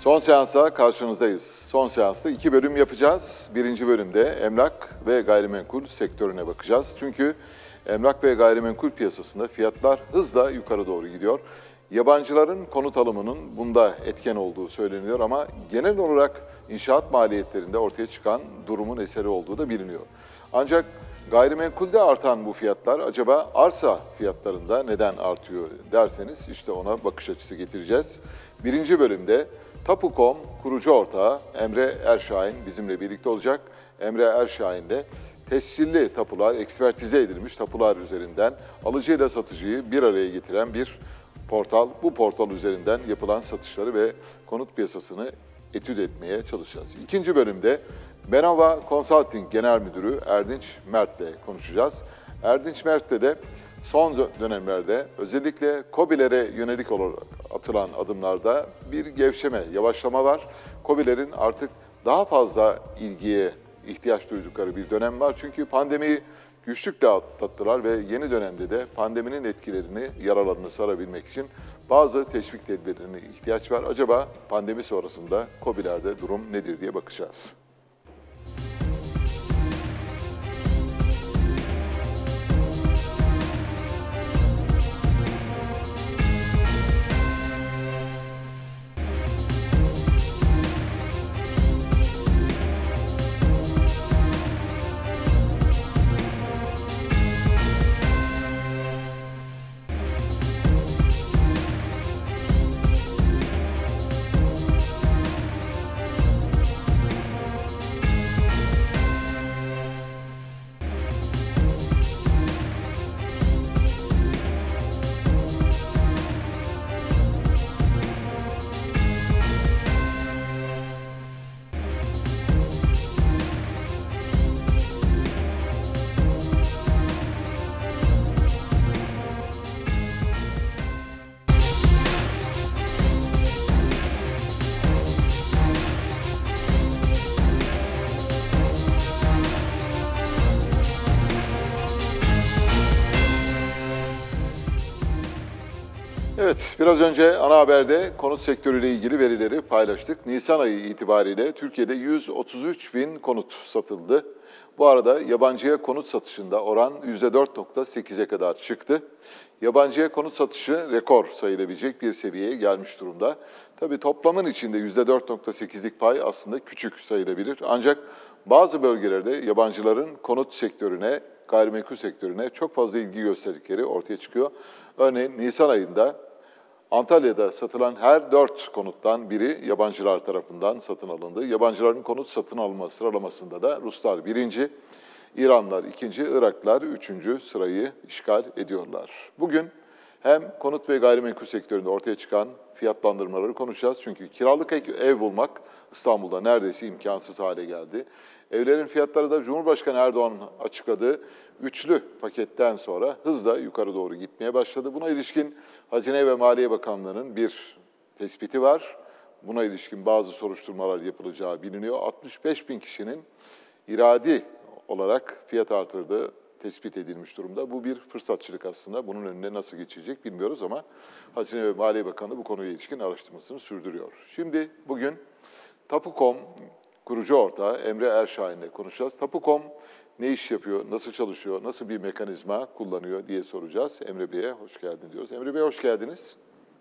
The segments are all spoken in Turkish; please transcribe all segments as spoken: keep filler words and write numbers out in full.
Son seansa karşınızdayız. Son seansta iki bölüm yapacağız. Birinci bölümde emlak ve gayrimenkul sektörüne bakacağız. Çünkü emlak ve gayrimenkul piyasasında fiyatlar hızla yukarı doğru gidiyor. Yabancıların konut alımının bunda etken olduğu söyleniyor ama genel olarak inşaat maliyetlerinde ortaya çıkan durumun eseri olduğu da biliniyor. Ancak gayrimenkulde artan bu fiyatlar acaba arsa fiyatlarında neden artıyor derseniz işte ona bakış açısı getireceğiz. Birinci bölümde Tapu nokta com kurucu ortağı Emre Erşahin bizimle birlikte olacak. Emre Erşahin de tescilli tapular, ekspertize edilmiş tapular üzerinden alıcıyla satıcıyı bir araya getiren bir portal. Bu portal üzerinden yapılan satışları ve konut piyasasını etüt etmeye çalışacağız. İkinci bölümde Benova Consulting Genel Müdürü Erdinç Mert'le konuşacağız. Erdinç Mert'le de son dönemlerde özellikle KOBİ'lere yönelik olarak atılan adımlarda bir gevşeme, yavaşlama var. KOBİ'lerin artık daha fazla ilgiye ihtiyaç duydukları bir dönem var. Çünkü pandemiyi güçlükle atlattılar ve yeni dönemde de pandeminin etkilerini, yaralarını sarabilmek için bazı teşvik tedbirlerine ihtiyaç var. Acaba pandemi sonrasında KOBİ'lerde durum nedir diye bakacağız. Evet, biraz önce ana haberde konut sektörüyle ilgili verileri paylaştık. Nisan ayı itibariyle Türkiye'de yüz otuz üç bin konut satıldı. Bu arada yabancıya konut satışında oran yüzde dört nokta sekize kadar çıktı. Yabancıya konut satışı rekor sayılabilecek bir seviyeye gelmiş durumda. Tabii toplamın içinde yüzde dört nokta sekizlik pay aslında küçük sayılabilir. Ancak bazı bölgelerde yabancıların konut sektörüne, gayrimenkul sektörüne çok fazla ilgi gösterdikleri ortaya çıkıyor. Örneğin Nisan ayında Antalya'da satılan her dört konuttan biri yabancılar tarafından satın alındı. Yabancıların konut satın alma sıralamasında da Ruslar birinci, İranlar ikinci, Iraklılar üçüncü sırayı işgal ediyorlar. Bugün hem konut ve gayrimenkul sektöründe ortaya çıkan fiyatlandırmaları konuşacağız. Çünkü kiralık ev bulmak İstanbul'da neredeyse imkansız hale geldi. Evlerin fiyatları da Cumhurbaşkanı Erdoğan'ın açıkladığı üçlü paketten sonra hızla yukarı doğru gitmeye başladı. Buna ilişkin Hazine ve Maliye Bakanlığı'nın bir tespiti var. Buna ilişkin bazı soruşturmalar yapılacağı biliniyor. altmış beş bin kişinin iradi olarak fiyat artırdığı tespit edilmiş durumda. Bu bir fırsatçılık aslında. Bunun önüne nasıl geçecek bilmiyoruz ama Hazine ve Maliye Bakanlığı bu konuyla ilişkin araştırmasını sürdürüyor. Şimdi bugün Tapu nokta com kurucu ortağı Emre Erşahin'le konuşacağız. Tapu nokta com ne iş yapıyor, nasıl çalışıyor, nasıl bir mekanizma kullanıyor diye soracağız. Emre Bey'e hoş geldin diyoruz. Emre Bey hoş geldiniz.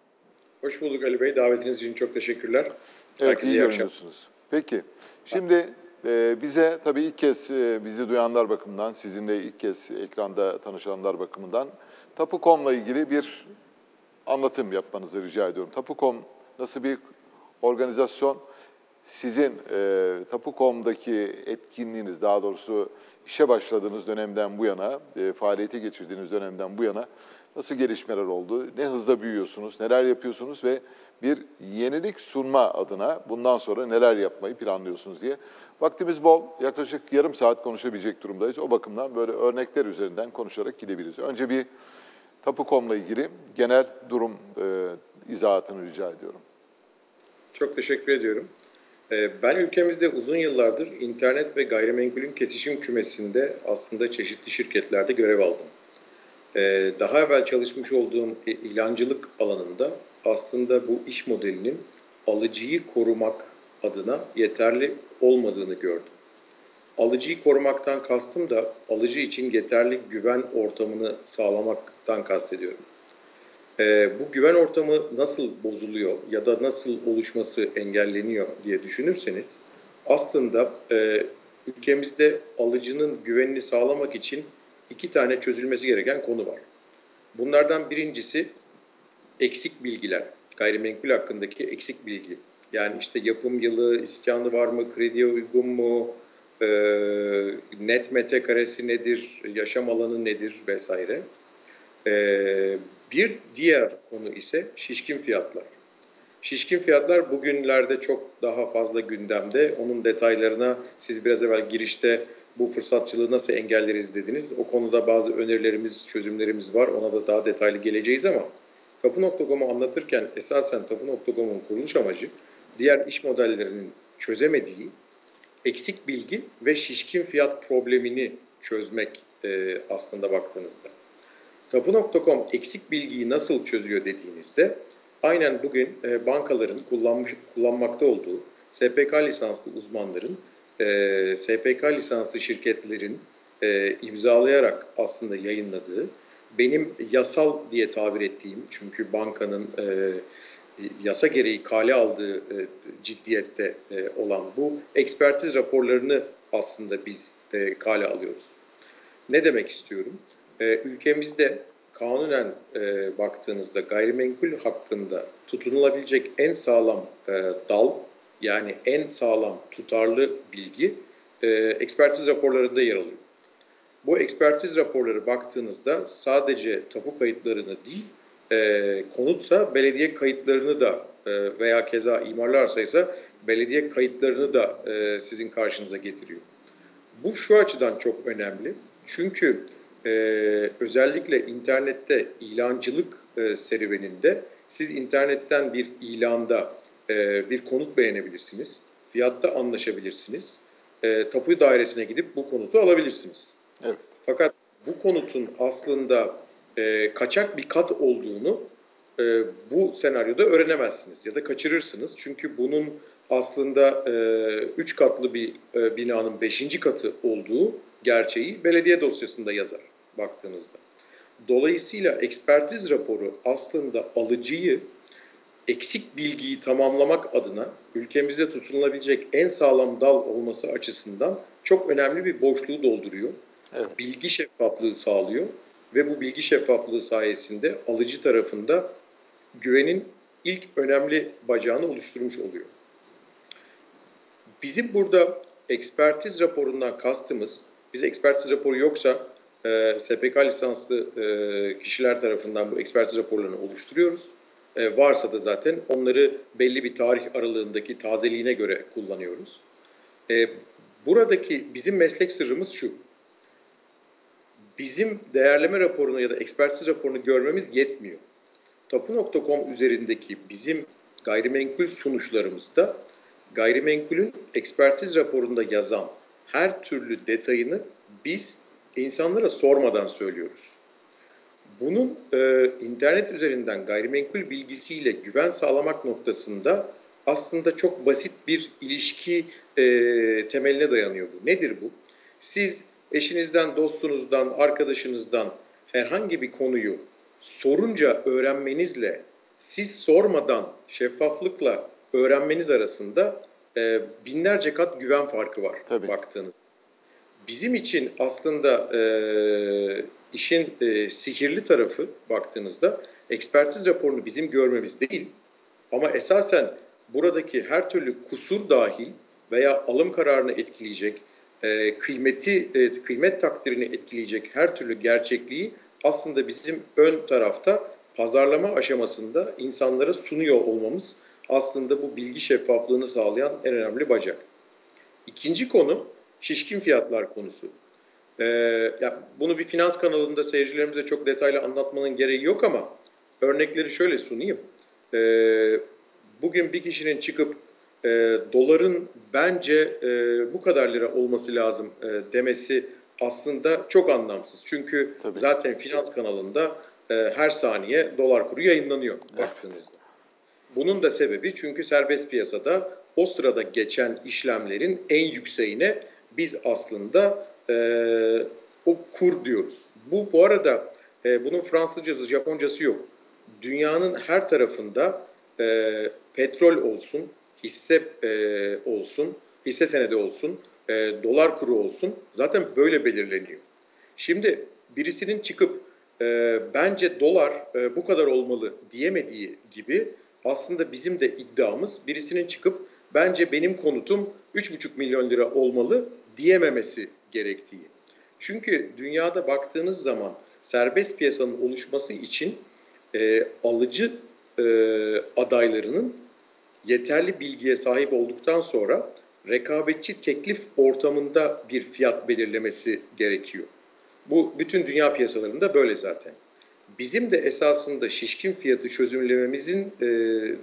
Hoş bulduk Ali Bey. Davetiniz için çok teşekkürler. Evet, Herkese iyi görünüyorsunuz. Peki, şimdi e, bize tabii ilk kez e, bizi duyanlar bakımından, sizinle ilk kez ekranda tanışanlar bakımından Tapu nokta com'la ilgili bir anlatım yapmanızı rica ediyorum. Tapu nokta com nasıl bir organizasyon? Sizin e, Tapu nokta com'daki etkinliğiniz, daha doğrusu işe başladığınız dönemden bu yana, e, faaliyete geçirdiğiniz dönemden bu yana nasıl gelişmeler oldu? Ne hızla büyüyorsunuz, neler yapıyorsunuz ve bir yenilik sunma adına bundan sonra neler yapmayı planlıyorsunuz diye. Vaktimiz bol, yaklaşık yarım saat konuşabilecek durumdayız. O bakımdan böyle örnekler üzerinden konuşarak gidebiliriz. Önce bir Tapu nokta com'la ilgili genel durum e, izahatını rica ediyorum. Çok teşekkür ediyorum. Ben ülkemizde uzun yıllardır internet ve gayrimenkulün kesişim kümesinde aslında çeşitli şirketlerde görev aldım. Daha evvel çalışmış olduğum ilancılık alanında aslında bu iş modelinin alıcıyı korumak adına yeterli olmadığını gördüm. Alıcıyı korumaktan kastım da alıcı için yeterli güven ortamını sağlamaktan kastediyorum. Ee, bu güven ortamı nasıl bozuluyor ya da nasıl oluşması engelleniyor diye düşünürseniz aslında e, ülkemizde alıcının güvenini sağlamak için iki tane çözülmesi gereken konu var. Bunlardan birincisi eksik bilgiler, gayrimenkul hakkındaki eksik bilgi. Yani işte yapım yılı, iskanı var mı, krediye uygun mu, e, net metrekaresi nedir, yaşam alanı nedir vesaire. E, bir diğer konu ise şişkin fiyatlar. Şişkin fiyatlar bugünlerde çok daha fazla gündemde. Onun detaylarına siz biraz evvel girişte bu fırsatçılığı nasıl engelleriz dediniz. O konuda bazı önerilerimiz, çözümlerimiz var. Ona da daha detaylı geleceğiz ama Tapu nokta com'u anlatırken esasen Tapu nokta com'un kuruluş amacı diğer iş modellerinin çözemediği eksik bilgi ve şişkin fiyat problemini çözmek e, aslında baktığınızda. Tapu nokta com eksik bilgiyi nasıl çözüyor dediğinizde aynen bugün e, bankaların kullanmış, kullanmakta olduğu S P K lisanslı uzmanların, e, S P K lisanslı şirketlerin e, imzalayarak aslında yayınladığı, benim yasal diye tabir ettiğim, çünkü bankanın e, yasa gereği kale aldığı e, ciddiyette e, olan bu ekspertiz raporlarını aslında biz e, kale alıyoruz. Ne demek istiyorum? E, ülkemizde kanunen e, baktığınızda gayrimenkul hakkında tutunulabilecek en sağlam e, dal, yani en sağlam tutarlı bilgi e, ekspertiz raporlarında yer alıyor. Bu ekspertiz raporları baktığınızda sadece tapu kayıtlarını değil, e, konutsa belediye kayıtlarını da e, veya keza imarlarsaysa belediye kayıtlarını da e, sizin karşınıza getiriyor. Bu şu açıdan çok önemli. Çünkü e, özellikle internette ilancılık e, serüveninde siz internetten bir ilanda e, bir konut beğenebilirsiniz, fiyatta anlaşabilirsiniz, e, tapu dairesine gidip bu konutu alabilirsiniz. Evet. Fakat bu konutun aslında e, kaçak bir kat olduğunu e, bu senaryoda öğrenemezsiniz ya da kaçırırsınız. Çünkü bunun aslında e, üç katlı bir e, binanın beşinci katı olduğu gerçeği belediye dosyasında yazar baktığınızda. Dolayısıyla ekspertiz raporu aslında alıcıyı eksik bilgiyi tamamlamak adına ülkemizde tutunulabilecek en sağlam dal olması açısından çok önemli bir boşluğu dolduruyor. Evet. Bilgi şeffaflığı sağlıyor ve bu bilgi şeffaflığı sayesinde alıcı tarafında güvenin ilk önemli bacağını oluşturmuş oluyor. Bizim burada ekspertiz raporundan kastımız, bize ekspertiz raporu yoksa e, S P K lisanslı e, kişiler tarafından bu ekspertiz raporlarını oluşturuyoruz. E, varsa da zaten onları belli bir tarih aralığındaki tazeliğine göre kullanıyoruz. E, buradaki bizim meslek sırrımız şu: bizim değerleme raporunu ya da ekspertiz raporunu görmemiz yetmiyor. Tapu nokta com üzerindeki bizim gayrimenkul sunuşlarımızda gayrimenkulün ekspertiz raporunda yazan her türlü detayını biz insanlara sormadan söylüyoruz. Bunun e, internet üzerinden gayrimenkul bilgisiyle güven sağlamak noktasında aslında çok basit bir ilişki e, temeline dayanıyor bu. Nedir bu? Siz eşinizden, dostunuzdan, arkadaşınızdan herhangi bir konuyu sorunca öğrenmenizle siz sormadan şeffaflıkla öğrenmeniz arasında e, binlerce kat güven farkı var. Tabii. Baktığınız. Bizim için aslında e, işin e, sihirli tarafı baktığınızda ekspertiz raporunu bizim görmemiz değil, ama esasen buradaki her türlü kusur dahil veya alım kararını etkileyecek, e, kıymeti e, kıymet takdirini etkileyecek her türlü gerçekliği aslında bizim ön tarafta pazarlama aşamasında insanlara sunuyor olmamız aslında bu bilgi şeffaflığını sağlayan en önemli bacak. İkinci konu şişkin fiyatlar konusu. Ee, ya bunu bir finans kanalında seyircilerimize çok detaylı anlatmanın gereği yok ama örnekleri şöyle sunayım. Ee, bugün bir kişinin çıkıp e, doların bence e, bu kadar lira olması lazım e, demesi aslında çok anlamsız. Çünkü Tabii. zaten finans kanalında e, her saniye dolar kuru yayınlanıyor baktığınızda. Bunun da sebebi çünkü serbest piyasada o sırada geçen işlemlerin en yükseğine biz aslında e, o kur diyoruz. Bu bu arada e, bunun Fransızcası, Japoncası yok. Dünyanın her tarafında e, petrol olsun, hisse e, olsun, hisse senedi olsun, e, dolar kuru olsun zaten böyle belirleniyor. Şimdi birisinin çıkıp e, bence dolar e, bu kadar olmalı diyemediği gibi aslında bizim de iddiamız birisinin çıkıp bence benim konutum üç buçuk milyon lira olmalı diyememesi gerektiği. Çünkü dünyada baktığınız zaman serbest piyasanın oluşması için e, alıcı e, adaylarının yeterli bilgiye sahip olduktan sonra rekabetçi teklif ortamında bir fiyat belirlemesi gerekiyor. Bu bütün dünya piyasalarında böyle zaten. Bizim de esasında şişkin fiyatı çözümlememizin e,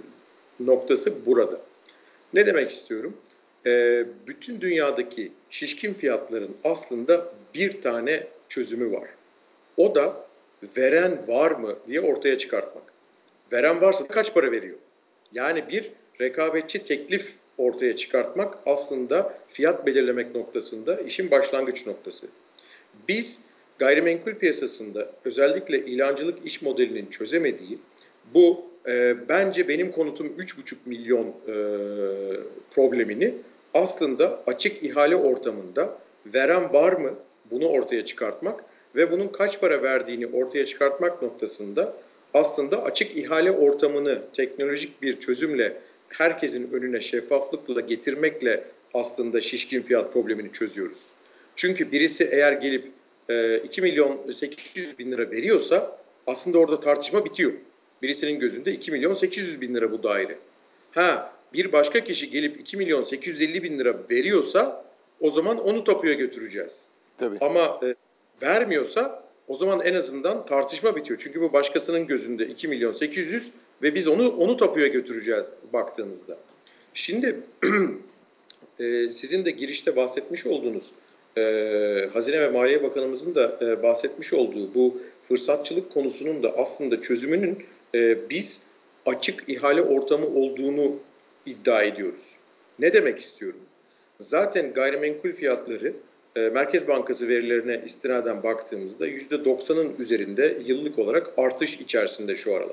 noktası burada. Ne demek istiyorum? E, bütün dünyadaki şişkin fiyatların aslında bir tane çözümü var. O da veren var mı diye ortaya çıkartmak. Veren varsa kaç para veriyor? Yani bir rekabetçi teklif ortaya çıkartmak aslında fiyat belirlemek noktasında işin başlangıç noktası. Biz gayrimenkul piyasasında özellikle ilancılık iş modelinin çözemediği bu e, bence benim konutum üç buçuk milyon e, problemini aslında açık ihale ortamında veren var mı bunu ortaya çıkartmak ve bunun kaç para verdiğini ortaya çıkartmak noktasında aslında açık ihale ortamını teknolojik bir çözümle herkesin önüne şeffaflıkla getirmekle aslında şişkin fiyat problemini çözüyoruz. Çünkü birisi eğer gelip iki milyon sekiz yüz bin lira veriyorsa aslında orada tartışma bitiyor. Birisinin gözünde iki milyon sekiz yüz bin lira bu daire. Ha, bir başka kişi gelip iki milyon sekiz yüz elli bin lira veriyorsa o zaman onu tapuya götüreceğiz. Tabii. Ama e, vermiyorsa o zaman en azından tartışma bitiyor. Çünkü bu başkasının gözünde iki milyon sekiz yüz ve biz onu onu tapuya götüreceğiz baktığınızda. Şimdi e, sizin de girişte bahsetmiş olduğunuz Ee, Hazine ve Maliye Bakanımızın da e, bahsetmiş olduğu bu fırsatçılık konusunun da aslında çözümünün e, biz açık ihale ortamı olduğunu iddia ediyoruz. Ne demek istiyorum? Zaten gayrimenkul fiyatları e, Merkez Bankası verilerine istinaden baktığımızda yüzde doksanın üzerinde yıllık olarak artış içerisinde şu aralar.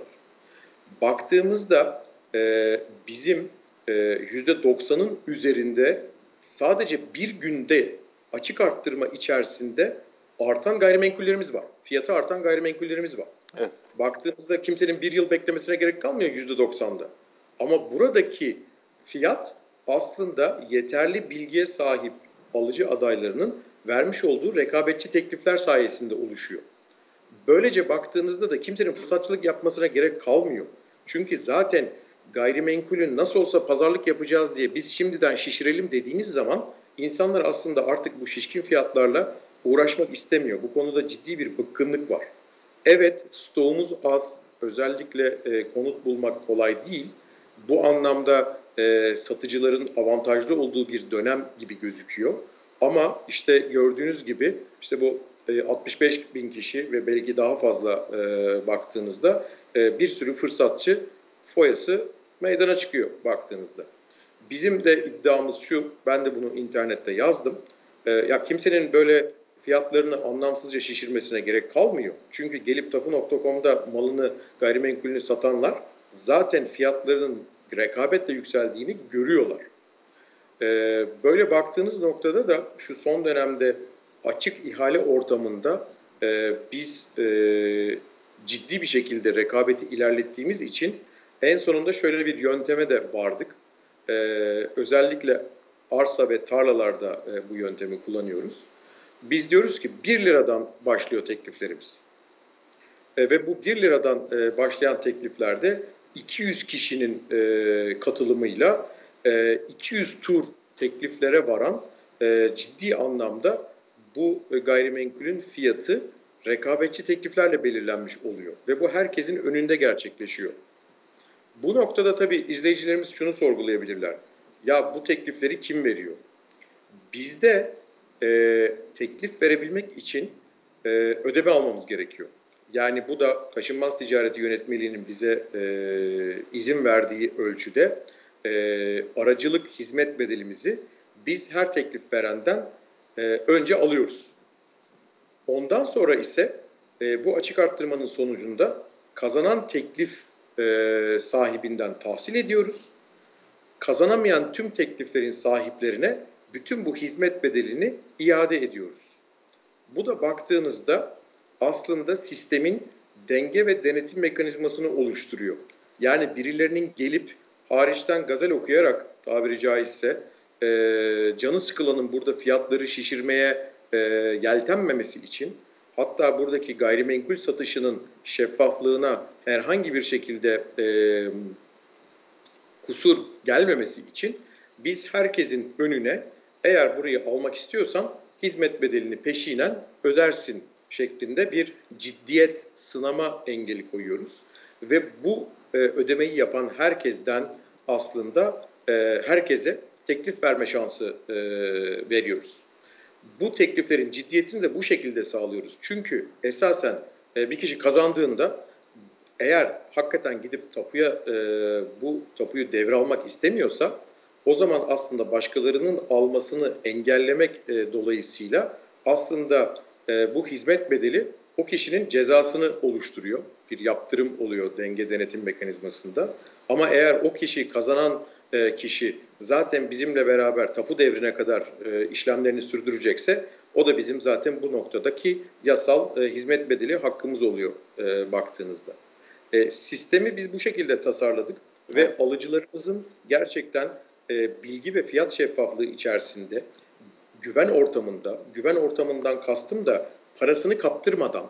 Baktığımızda e, bizim e, yüzde doksanın üzerinde sadece bir günde açık arttırma içerisinde artan gayrimenkullerimiz var. Fiyatı artan gayrimenkullerimiz var. Evet. Baktığınızda kimsenin bir yıl beklemesine gerek kalmıyor yüzde doksanda. Ama buradaki fiyat aslında yeterli bilgiye sahip alıcı adaylarının vermiş olduğu rekabetçi teklifler sayesinde oluşuyor. Böylece baktığınızda da kimsenin fırsatçılık yapmasına gerek kalmıyor. Çünkü zaten gayrimenkulün nasıl olsa pazarlık yapacağız diye biz şimdiden şişirelim dediğiniz zaman İnsanlar aslında artık bu şişkin fiyatlarla uğraşmak istemiyor. Bu konuda ciddi bir bıkkınlık var. Evet, stoğumuz az, özellikle e, konut bulmak kolay değil. Bu anlamda e, satıcıların avantajlı olduğu bir dönem gibi gözüküyor. Ama işte gördüğünüz gibi işte bu e, altmış beş bin kişi ve belki daha fazla e, baktığınızda e, bir sürü fırsatçı foyası meydana çıkıyor baktığınızda. Bizim de iddiamız şu, ben de bunu internette yazdım. Ee, ya kimsenin böyle fiyatlarını anlamsızca şişirmesine gerek kalmıyor. Çünkü gelip tapu nokta com'da malını, gayrimenkulünü satanlar zaten fiyatların rekabetle yükseldiğini görüyorlar. Ee, böyle baktığınız noktada da şu son dönemde açık ihale ortamında e, biz e, ciddi bir şekilde rekabeti ilerlettiğimiz için en sonunda şöyle bir yönteme de vardık. Ee, özellikle arsa ve tarlalarda e, bu yöntemi kullanıyoruz. Biz diyoruz ki bir liradan başlıyor tekliflerimiz. E, ve bu bir liradan e, başlayan tekliflerde iki yüz kişinin e, katılımıyla e, iki yüz tur tekliflere varan e, ciddi anlamda bu e, gayrimenkulün fiyatı rekabetçi tekliflerle belirlenmiş oluyor. Ve bu herkesin önünde gerçekleşiyor. Bu noktada tabii izleyicilerimiz şunu sorgulayabilirler. Ya bu teklifleri kim veriyor? Bizde e, teklif verebilmek için e, ödeme almamız gerekiyor. Yani bu da taşınmaz ticareti yönetmeliğinin bize e, izin verdiği ölçüde e, aracılık hizmet bedelimizi biz her teklif verenden e, önce alıyoruz. Ondan sonra ise e, bu açık arttırmanın sonucunda kazanan teklif e, sahibinden tahsil ediyoruz. Kazanamayan tüm tekliflerin sahiplerine bütün bu hizmet bedelini iade ediyoruz. Bu da baktığınızda aslında sistemin denge ve denetim mekanizmasını oluşturuyor. Yani birilerinin gelip hariçten gazel okuyarak tabiri caizse e, canı sıkılanın burada fiyatları şişirmeye e, yeltenmemesi için, hatta buradaki gayrimenkul satışının şeffaflığına herhangi bir şekilde e, kusur gelmemesi için biz herkesin önüne eğer burayı almak istiyorsan hizmet bedelini peşinen ödersin şeklinde bir ciddiyet sınama engeli koyuyoruz. Ve bu e, ödemeyi yapan herkesten aslında e, herkese teklif verme şansı e, veriyoruz. Bu tekliflerin ciddiyetini de bu şekilde sağlıyoruz. Çünkü esasen e, bir kişi kazandığında eğer hakikaten gidip tapuya e, bu tapuyu devralmak istemiyorsa o zaman aslında başkalarının almasını engellemek e, dolayısıyla aslında e, bu hizmet bedeli o kişinin cezasını oluşturuyor. Bir yaptırım oluyor denge denetim mekanizmasında. Ama eğer o kişi kazanan e, kişi zaten bizimle beraber tapu devrine kadar e, işlemlerini sürdürecekse o da bizim zaten bu noktadaki yasal e, hizmet bedeli hakkımız oluyor e, baktığınızda. E, sistemi biz bu şekilde tasarladık ve evet, alıcılarımızın gerçekten e, bilgi ve fiyat şeffaflığı içerisinde güven ortamında, güven ortamından kastım da parasını kaptırmadan,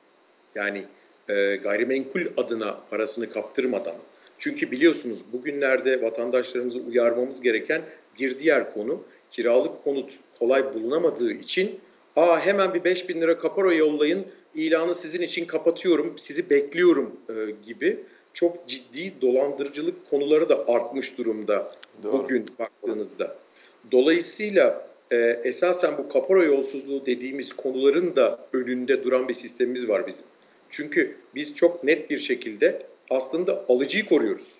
yani e, gayrimenkul adına parasını kaptırmadan, çünkü biliyorsunuz bugünlerde vatandaşlarımızı uyarmamız gereken bir diğer konu, kiralık konut kolay bulunamadığı için aa hemen bir beş bin lira kapora yollayın, ilanı sizin için kapatıyorum, sizi bekliyorum e, gibi çok ciddi dolandırıcılık konuları da artmış durumda. Doğru. Bugün baktığınızda. Dolayısıyla e, esasen bu kapora yolsuzluğu dediğimiz konuların da önünde duran bir sistemimiz var bizim. Çünkü biz çok net bir şekilde aslında alıcıyı koruyoruz.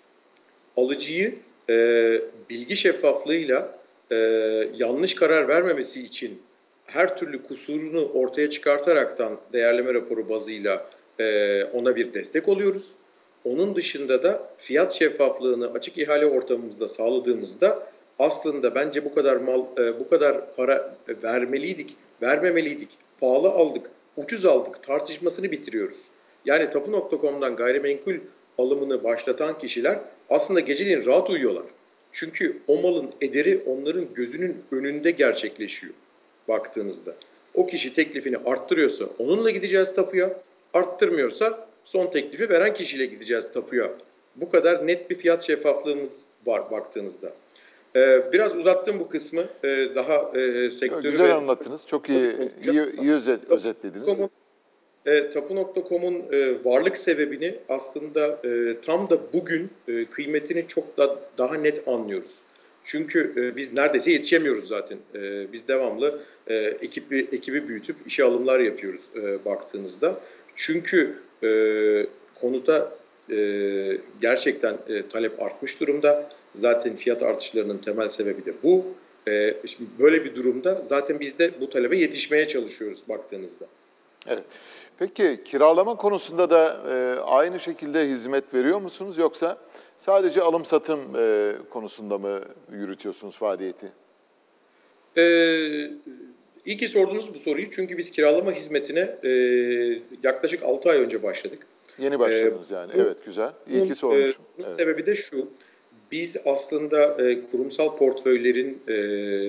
Alıcıyı e, bilgi şeffaflığıyla e, yanlış karar vermemesi için her türlü kusurunu ortaya çıkartaraktan değerleme raporu bazıyla e, ona bir destek oluyoruz. Onun dışında da fiyat şeffaflığını açık ihale ortamımızda sağladığımızda aslında bence bu kadar mal, e, bu kadar para vermeliydik, vermemeliydik, pahalı aldık, ucuz aldık tartışmasını bitiriyoruz. Yani tapu nokta com'dan gayrimenkul alımını başlatan kişiler aslında geceleyin rahat uyuyorlar. Çünkü o malın ederi onların gözünün önünde gerçekleşiyor baktığınızda. O kişi teklifini arttırıyorsa onunla gideceğiz tapuya, arttırmıyorsa son teklifi veren kişiyle gideceğiz tapuya. Bu kadar net bir fiyat şeffaflığımız var baktığınızda. Ee, biraz uzattım bu kısmı. Ee, daha e, sektörü... Güzel anlattınız. Çok iyi, iyi, iyi özet, özetlediniz. E, tapu nokta com'un e, varlık sebebini aslında e, tam da bugün e, kıymetini çok da daha net anlıyoruz. Çünkü e, biz neredeyse yetişemiyoruz zaten. E, biz devamlı e, ekibi, ekibi büyütüp işe alımlar yapıyoruz e, baktığınızda. Çünkü e, konuta e, gerçekten e, talep artmış durumda. Zaten fiyat artışlarının temel sebebi de bu. E, şimdi böyle bir durumda zaten biz de bu talebe yetişmeye çalışıyoruz baktığınızda. Evet. Peki kiralama konusunda da e, aynı şekilde hizmet veriyor musunuz yoksa sadece alım satım e, konusunda mı yürütüyorsunuz faaliyeti? Ee, iyi ki sordunuz bu soruyu çünkü biz kiralama hizmetine e, yaklaşık altı ay önce başladık. Yeni başladınız ee, yani. Bu, evet güzel. İyi ki sormuşum. Bunun evet. sebebi de şu. Biz aslında e, kurumsal portföylerin e,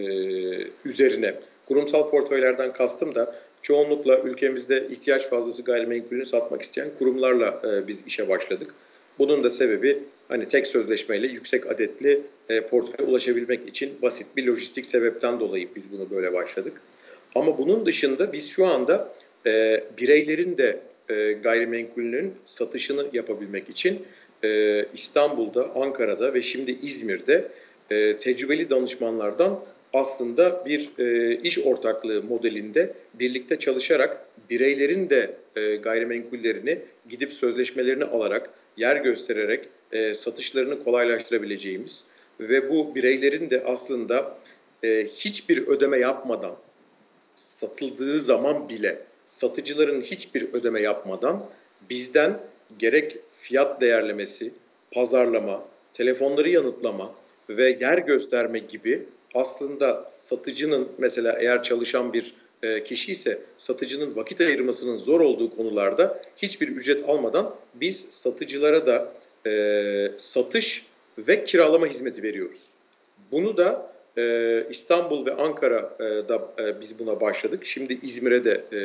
üzerine, kurumsal portföylerden kastım da çoğunlukla ülkemizde ihtiyaç fazlası gayrimenkulünü satmak isteyen kurumlarla e, biz işe başladık. Bunun da sebebi hani tek sözleşmeyle yüksek adetli e, portföye ulaşabilmek için basit bir lojistik sebepten dolayı biz bunu böyle başladık. Ama bunun dışında biz şu anda e, bireylerin de e, gayrimenkulünün satışını yapabilmek için e, İstanbul'da, Ankara'da ve şimdi İzmir'de e, tecrübeli danışmanlardan aslında bir e, iş ortaklığı modelinde birlikte çalışarak bireylerin de e, gayrimenkullerini gidip sözleşmelerini alarak, yer göstererek e, satışlarını kolaylaştırabileceğimiz ve bu bireylerin de aslında e, hiçbir ödeme yapmadan, satıldığı zaman bile satıcıların hiçbir ödeme yapmadan bizden gerek fiyat değerlemesi, pazarlama, telefonları yanıtlama ve yer gösterme gibi aslında satıcının, mesela eğer çalışan bir kişi ise satıcının vakit ayırmasının zor olduğu konularda hiçbir ücret almadan biz satıcılara da e, satış ve kiralama hizmeti veriyoruz. Bunu da e, İstanbul ve Ankara'da e, biz buna başladık. Şimdi İzmir'e de e,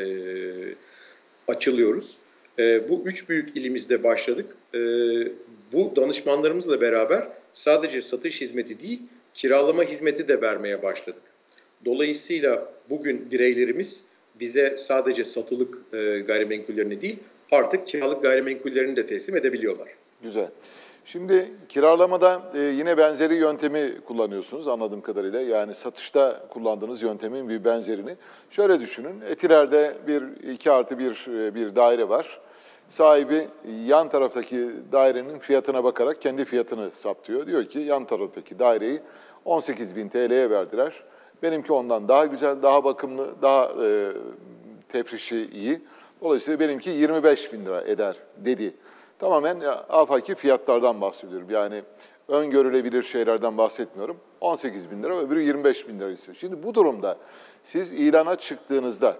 açılıyoruz. E, bu üç büyük ilimizde başladık. E, bu danışmanlarımızla beraber sadece satış hizmeti değil, kiralama hizmeti de vermeye başladık. Dolayısıyla bugün bireylerimiz bize sadece satılık e, gayrimenkullerini değil, artık kiralık gayrimenkullerini de teslim edebiliyorlar. Güzel. Şimdi kiralamada e, yine benzeri yöntemi kullanıyorsunuz anladığım kadarıyla. Yani satışta kullandığınız yöntemin bir benzerini. Şöyle düşünün, Etiler'de bir iki artı bir bir daire var. Sahibi yan taraftaki dairenin fiyatına bakarak kendi fiyatını saptıyor. Diyor ki yan taraftaki daireyi on sekiz bin T L'ye verdiler. Benimki ondan daha güzel, daha bakımlı, daha e, tefrişi iyi. Dolayısıyla benimki yirmi beş bin lira eder dedi. Tamamen afaki fiyatlardan bahsediyorum. Yani öngörülebilir şeylerden bahsetmiyorum. on sekiz bin lira, öbürü yirmi beş bin lira istiyor. Şimdi bu durumda siz ilana çıktığınızda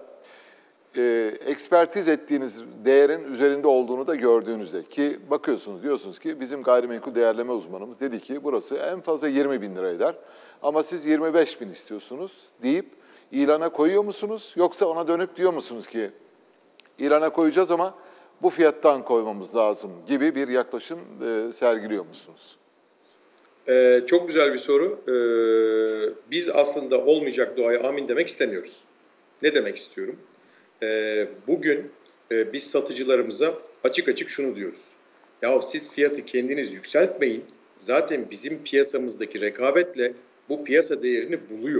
e, ekspertiz ettiğiniz değerin üzerinde olduğunu da gördüğünüzde ki bakıyorsunuz diyorsunuz ki bizim gayrimenkul değerleme uzmanımız dedi ki burası en fazla yirmi bin lira eder. Ama siz yirmi beş bin istiyorsunuz deyip ilana koyuyor musunuz? Yoksa ona dönüp diyor musunuz ki ilana koyacağız ama bu fiyattan koymamız lazım gibi bir yaklaşım e, sergiliyor musunuz? Ee, çok güzel bir soru. Ee, biz aslında olmayacak duaya amin demek istemiyoruz. Ne demek istiyorum? Ee, bugün e, biz satıcılarımıza açık açık şunu diyoruz. Ya siz fiyatı kendiniz yükseltmeyin. Zaten bizim piyasamızdaki rekabetle bu piyasa değerini buluyor.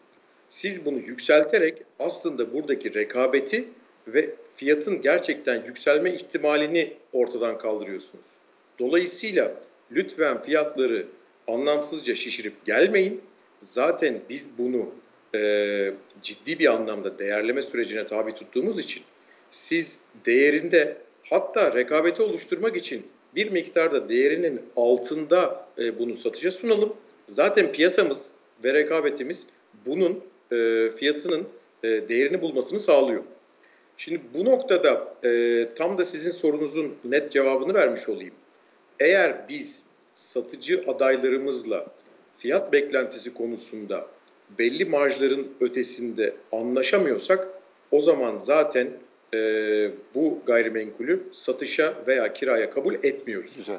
Siz bunu yükselterek aslında buradaki rekabeti ve fiyatın gerçekten yükselme ihtimalini ortadan kaldırıyorsunuz. Dolayısıyla lütfen fiyatları anlamsızca şişirip gelmeyin. Zaten biz bunu e, ciddi bir anlamda değerleme sürecine tabi tuttuğumuz için siz değerinde, hatta rekabeti oluşturmak için bir miktarda değerinin altında e, bunu satışa sunalım. Zaten piyasamız ve rekabetimiz bunun e, fiyatının e, değerini bulmasını sağlıyor. Şimdi bu noktada e, tam da sizin sorunuzun net cevabını vermiş olayım. Eğer biz satıcı adaylarımızla fiyat beklentisi konusunda belli marjların ötesinde anlaşamıyorsak o zaman zaten e, bu gayrimenkulü satışa veya kiraya kabul etmiyoruz. Güzel.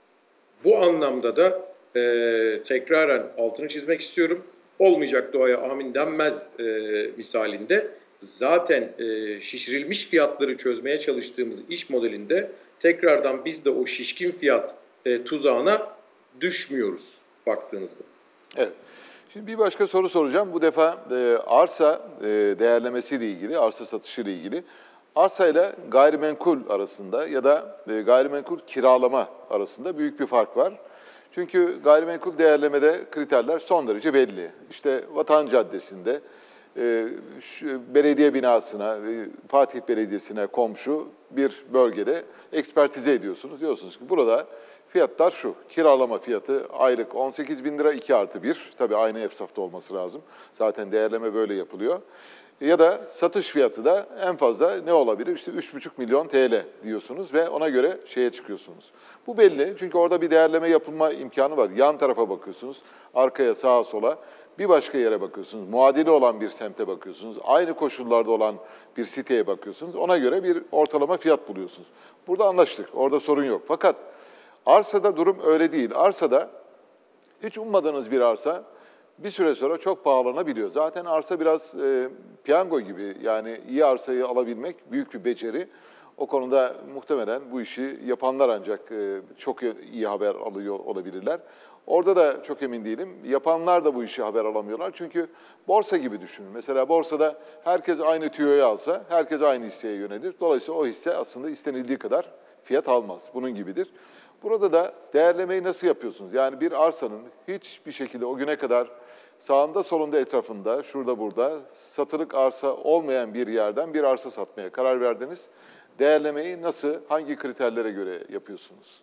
Bu anlamda da e, tekraren altını çizmek istiyorum. Olmayacak duaya amin denmez e, misalinde zaten e, şişirilmiş fiyatları çözmeye çalıştığımız iş modelinde tekrardan biz de o şişkin fiyat e, tuzağına düşmüyoruz baktığınızda. Evet. Şimdi bir başka soru soracağım. Bu defa e, arsa e, değerlemesiyle ilgili, arsa satışıyla ilgili. Arsa ile gayrimenkul arasında ya da e, gayrimenkul kiralama arasında büyük bir fark var. Çünkü gayrimenkul değerlemede kriterler son derece belli. İşte Vatan Caddesi'nde e, şu, belediye binasına, e, Fatih Belediyesi'ne komşu bir bölgede ekspertize ediyorsunuz. Diyorsunuz ki burada fiyatlar şu, kiralama fiyatı aylık on sekiz bin lira, iki artı bir. Tabii aynı efsafta olması lazım. Zaten değerleme böyle yapılıyor. Ya da satış fiyatı da en fazla ne olabilir? İşte üç buçuk milyon T L diyorsunuz ve ona göre şeye çıkıyorsunuz. Bu belli çünkü orada bir değerleme yapılma imkanı var. Yan tarafa bakıyorsunuz, arkaya, sağa, sola. Bir başka yere bakıyorsunuz, muadili olan bir semte bakıyorsunuz, aynı koşullarda olan bir siteye bakıyorsunuz. Ona göre bir ortalama fiyat buluyorsunuz. Burada anlaştık, orada sorun yok. Fakat arsada durum öyle değil. Arsada hiç ummadığınız bir arsa bir süre sonra çok pahalanabiliyor. Zaten arsa biraz e, piyango gibi, yani iyi arsayı alabilmek büyük bir beceri. O konuda muhtemelen bu işi yapanlar ancak e, çok iyi haber alıyor olabilirler. Orada da çok emin değilim. Yapanlar da bu işi haber alamıyorlar. Çünkü borsa gibi düşünün. Mesela borsada herkes aynı tüyoyu alsa, herkes aynı hisseye yönelir. Dolayısıyla o hisse aslında istenildiği kadar fiyat almaz. Bunun gibidir. Burada da değerlemeyi nasıl yapıyorsunuz? Yani bir arsanın hiçbir şekilde o güne kadar sağında solunda etrafında, şurada burada satılık arsa olmayan bir yerden bir arsa satmaya karar verdiniz. Değerlemeyi nasıl, hangi kriterlere göre yapıyorsunuz?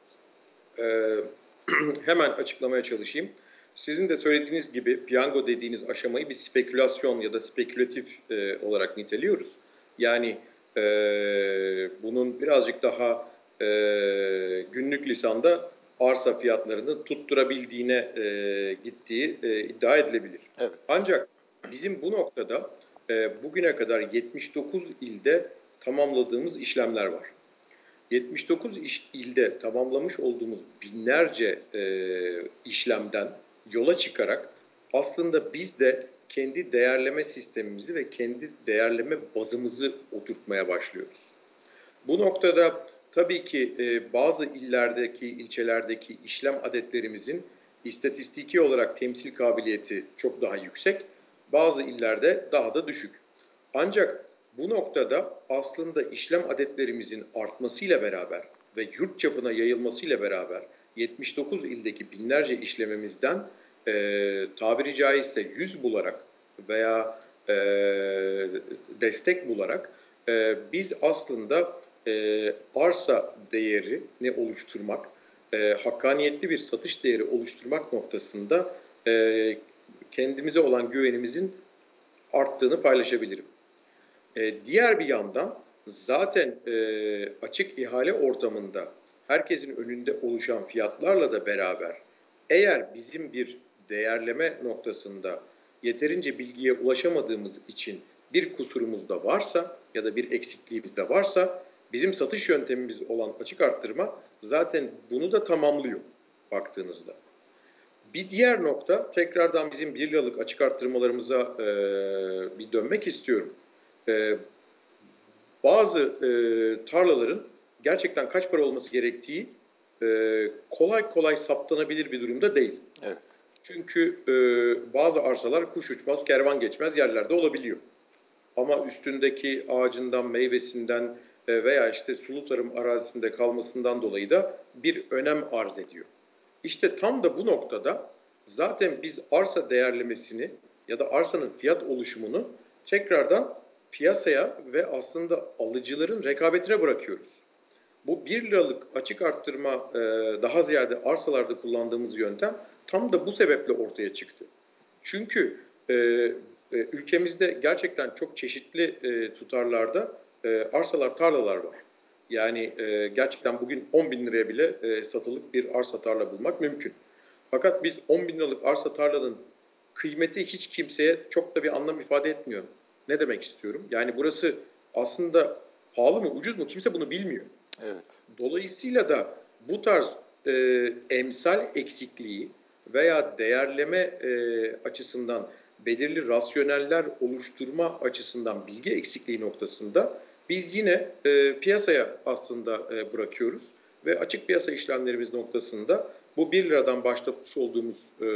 Ee, hemen açıklamaya çalışayım. Sizin de söylediğiniz gibi piyango dediğiniz aşamayı bir spekülasyon ya da spekülatif e, olarak niteliyoruz. Yani e, bunun birazcık daha e, günlük lisanda arsa fiyatlarını tutturabildiğine e, gittiği e, iddia edilebilir. Evet. Ancak bizim bu noktada e, bugüne kadar yetmiş dokuz ilde tamamladığımız işlemler var. yetmiş dokuz iş, ilde tamamlamış olduğumuz binlerce e, işlemden yola çıkarak aslında biz de kendi değerleme sistemimizi ve kendi değerleme bazımızı oturtmaya başlıyoruz. Bu noktada tabii ki e, bazı illerdeki, ilçelerdeki işlem adetlerimizin istatistiki olarak temsil kabiliyeti çok daha yüksek, bazı illerde daha da düşük. Ancak bu noktada aslında işlem adetlerimizin artmasıyla beraber ve yurt çapına yayılmasıyla beraber yetmiş dokuz ildeki binlerce işlemimizden e, tabiri caizse yüz bularak veya e, destek bularak e, biz aslında e, arsa değerini oluşturmak, e, hakkaniyetli bir satış değeri oluşturmak noktasında e, kendimize olan güvenimizin arttığını paylaşabilirim. E, diğer bir yandan zaten e, açık ihale ortamında herkesin önünde oluşan fiyatlarla da beraber eğer bizim bir değerleme noktasında yeterince bilgiye ulaşamadığımız için bir kusurumuz da varsa ya da bir eksikliğimiz de varsa bizim satış yöntemimiz olan açık arttırma zaten bunu da tamamlıyor baktığınızda. Bir diğer nokta tekrardan bizim bir liralık açık arttırmalarımıza e, bir dönmek istiyorum. Ee, bazı e, tarlaların gerçekten kaç para olması gerektiği e, kolay kolay saptanabilir bir durumda değil. Evet. Çünkü e, bazı arsalar kuş uçmaz, kervan geçmez yerlerde olabiliyor. Ama üstündeki ağacından, meyvesinden e, veya işte sulu tarım arazisinde kalmasından dolayı da bir önem arz ediyor. İşte tam da bu noktada zaten biz arsa değerlemesini ya da arsanın fiyat oluşumunu tekrardan piyasaya ve aslında alıcıların rekabetine bırakıyoruz. Bu bir liralık açık arttırma e, daha ziyade arsalarda kullandığımız yöntem tam da bu sebeple ortaya çıktı. Çünkü e, e, ülkemizde gerçekten çok çeşitli e, tutarlarda e, arsalar, tarlalar var. Yani e, gerçekten bugün on bin liraya bile e, satılık bir arsa tarla bulmak mümkün. Fakat biz on bin liralık arsa tarlanın kıymeti hiç kimseye çok da bir anlam ifade etmiyor. Ne demek istiyorum? Yani burası aslında pahalı mı, ucuz mu kimse bunu bilmiyor. Evet. Dolayısıyla da bu tarz e, emsal eksikliği veya değerleme e, açısından belirli rasyoneller oluşturma açısından bilgi eksikliği noktasında biz yine e, piyasaya aslında e, bırakıyoruz ve açık piyasa işlemlerimiz noktasında bu bir liradan başlatmış olduğumuz e,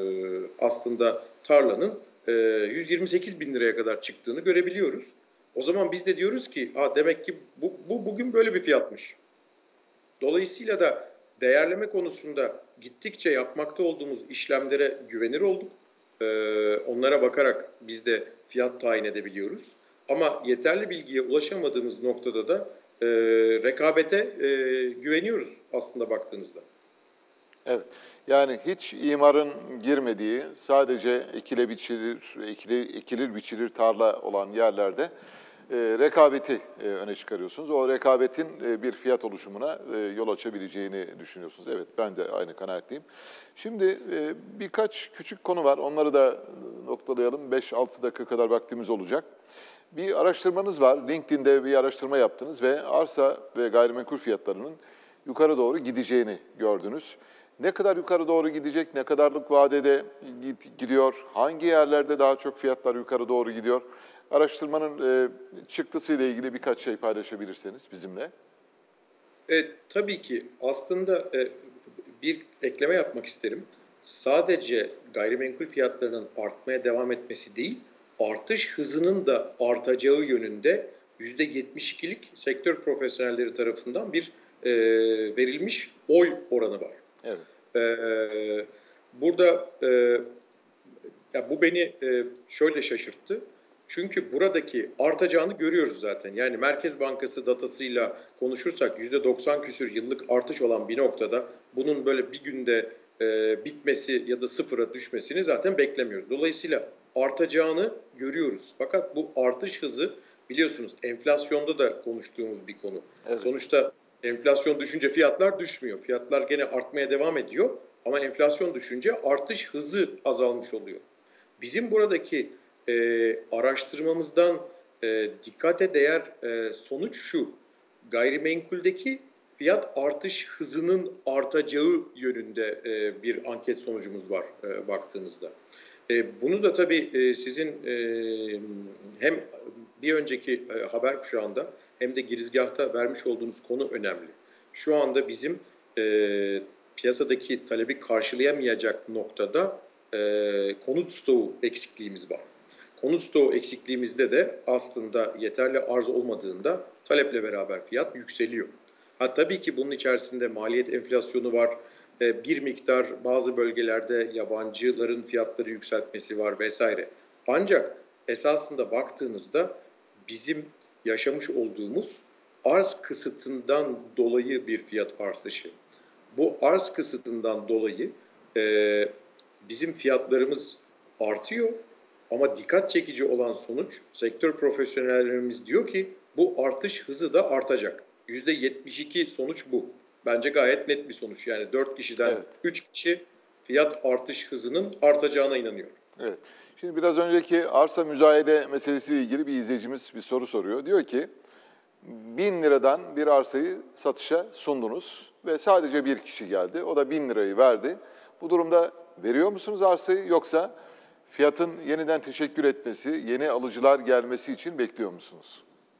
aslında tarlanın e, yüz yirmi sekiz bin liraya kadar çıktığını görebiliyoruz. O zaman biz de diyoruz ki ha, demek ki bu, bu bugün böyle bir fiyatmış. Dolayısıyla da değerleme konusunda gittikçe yapmakta olduğumuz işlemlere güvenir olduk. Ee, onlara bakarak biz de fiyat tayin edebiliyoruz. Ama yeterli bilgiye ulaşamadığımız noktada da e, rekabete e, güveniyoruz aslında baktığınızda. Evet. Yani hiç imarın girmediği, sadece ekile biçilir, ekili, ekilir biçilir tarla olan yerlerde e, rekabeti e, öne çıkarıyorsunuz. O rekabetin e, bir fiyat oluşumuna e, yol açabileceğini düşünüyorsunuz. Evet, ben de aynı kanaatteyim. Şimdi e, birkaç küçük konu var. Onları da noktalayalım. beş altı dakika kadar vaktimiz olacak. Bir araştırmanız var. LinkedIn'de bir araştırma yaptınız ve arsa ve gayrimenkul fiyatlarının yukarı doğru gideceğini gördünüz. Ne kadar yukarı doğru gidecek, ne kadarlık vadede gidiyor, hangi yerlerde daha çok fiyatlar yukarı doğru gidiyor? Araştırmanın e, çıktısıyla ilgili birkaç şey paylaşabilirseniz bizimle. E, tabii ki aslında e, bir ekleme yapmak isterim. Sadece gayrimenkul fiyatlarının artmaya devam etmesi değil, artış hızının da artacağı yönünde yüzde yetmiş ikilik sektör profesyonelleri tarafından bir e, verilmiş oy oranı var. Evet. E, burada e, ya bu beni e, şöyle şaşırttı. Çünkü buradaki artacağını görüyoruz zaten. Yani Merkez Bankası datasıyla konuşursak yüzde doksan küsür yıllık artış olan bir noktada bunun böyle bir günde e, bitmesi ya da sıfıra düşmesini zaten beklemiyoruz. Dolayısıyla artacağını görüyoruz. Fakat bu artış hızı biliyorsunuz enflasyonda da konuştuğumuz bir konu. Evet. Sonuçta enflasyon düşünce fiyatlar düşmüyor. Fiyatlar gene artmaya devam ediyor ama enflasyon düşünce artış hızı azalmış oluyor. Bizim buradaki e, araştırmamızdan e, dikkate değer e, sonuç şu: gayrimenkuldeki fiyat artış hızının artacağı yönünde e, bir anket sonucumuz var e, baktığınızda. E, bunu da tabii e, sizin e, hem bir önceki e, haber kuşağında hem de girizgahta vermiş olduğunuz konu önemli. Şu anda bizim e, piyasadaki talebi karşılayamayacak noktada e, konut stoğu eksikliğimiz var. Konut stoğu eksikliğimizde de aslında yeterli arz olmadığında taleple beraber fiyat yükseliyor. Ha, tabii ki bunun içerisinde maliyet enflasyonu var, e, bir miktar bazı bölgelerde yabancıların fiyatları yükseltmesi var vesaire. Ancak esasında baktığınızda bizim yaşamış olduğumuz arz kısıtından dolayı bir fiyat artışı. Bu arz kısıtından dolayı e, bizim fiyatlarımız artıyor ama dikkat çekici olan sonuç, sektör profesyonellerimiz diyor ki bu artış hızı da artacak. yüzde yetmiş iki sonuç bu. Bence gayet net bir sonuç. Yani dört kişiden evet. üç kişi fiyat artış hızının artacağına inanıyor. Evet. Şimdi biraz önceki arsa müzayede meselesiyle ilgili bir izleyicimiz bir soru soruyor. Diyor ki bin liradan bir arsayı satışa sundunuz ve sadece bir kişi geldi. O da bin lirayı verdi. Bu durumda veriyor musunuz arsayı, yoksa fiyatın yeniden teşekkür etmesi, yeni alıcılar gelmesi için bekliyor musunuz?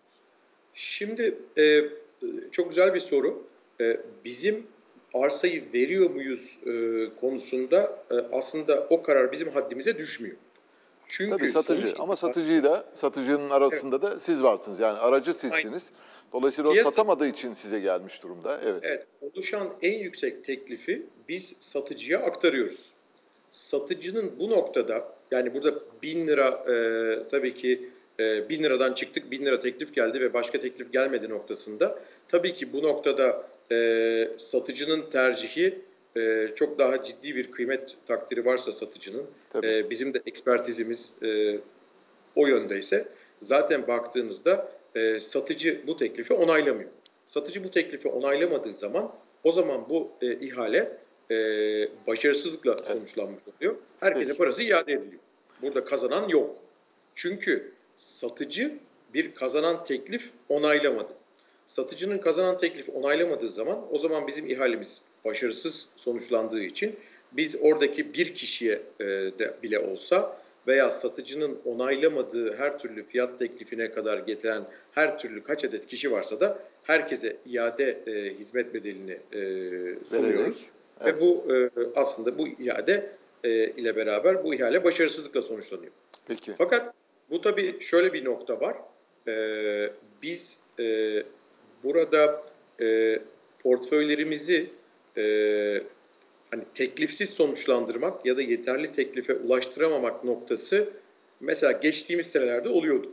Şimdi e, çok güzel bir soru. E, bizim arsayı veriyor muyuz e, konusunda e, aslında o karar bizim haddimize düşmüyor. Çünkü tabii satıcı ama satıcıyı da satıcının arasında evet. da siz varsınız. Yani aracı sizsiniz. Aynen. Dolayısıyla o Piyasa, satamadığı için size gelmiş durumda. Evet. Evet. Oluşan en yüksek teklifi biz satıcıya aktarıyoruz. Satıcının bu noktada, yani burada bin lira e, tabii ki e, bin liradan çıktık, bin lira teklif geldi ve başka teklif gelmedi noktasında. Tabii ki bu noktada e, satıcının tercihi e, çok daha ciddi bir kıymet takdiri varsa satıcının, e, bizim de ekspertizimiz e, o yöndeyse zaten baktığınızda e, satıcı bu teklifi onaylamıyor. Satıcı bu teklifi onaylamadığı zaman o zaman bu e, ihale e, başarısızlıkla evet. sonuçlanmış oluyor. Herkese Peki. parası iade ediliyor. Burada kazanan yok. Çünkü satıcı bir kazanan teklif onaylamadı. Satıcının kazanan teklifi onaylamadığı zaman o zaman bizim ihalemiz başarısız sonuçlandığı için biz oradaki bir kişiye e, de bile olsa veya satıcının onaylamadığı her türlü fiyat teklifine kadar getiren her türlü kaç adet kişi varsa da herkese iade e, hizmet bedelini e, sunuyoruz. Evet. Ve bu e, aslında bu iade e, ile beraber bu ihale başarısızlıkla sonuçlanıyor. Peki. Fakat bu tabii şöyle bir nokta var. E, biz e, burada e, portföylerimizi e, hani teklifsiz sonuçlandırmak ya da yeterli teklife ulaştıramamak noktası mesela geçtiğimiz senelerde oluyordu.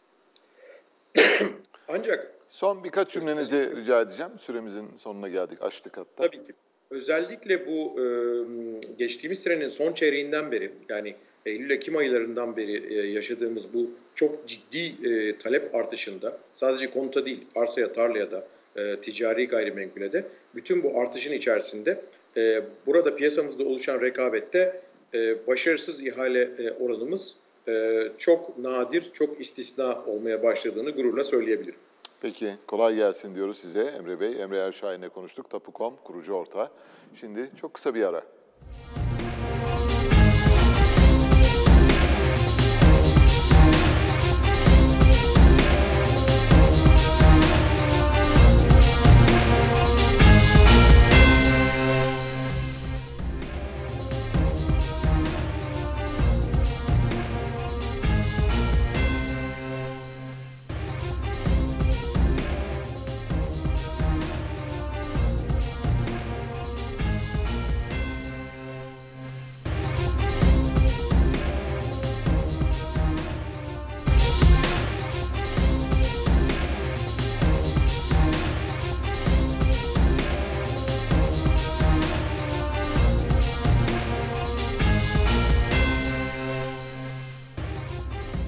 Ancak son birkaç cümlenizi rica edeceğim. Süremizin sonuna geldik. Açtık hatta. Tabii ki. Özellikle bu e, geçtiğimiz senenin son çeyreğinden beri, yani Eylül-Ekim aylarından beri e, yaşadığımız bu çok ciddi e, talep artışında, sadece konuta değil, arsaya, tarlaya da, e, ticari gayrimenkule de, bütün bu artışın içerisinde e, burada piyasamızda oluşan rekabette e, başarısız ihale e, oranımız e, çok nadir, çok istisna olmaya başladığını gururla söyleyebilirim. Peki, kolay gelsin diyoruz size Emre Bey. Emre Erşahin'le konuştuk. Tapu nokta com kurucu ortağı. Şimdi çok kısa bir ara.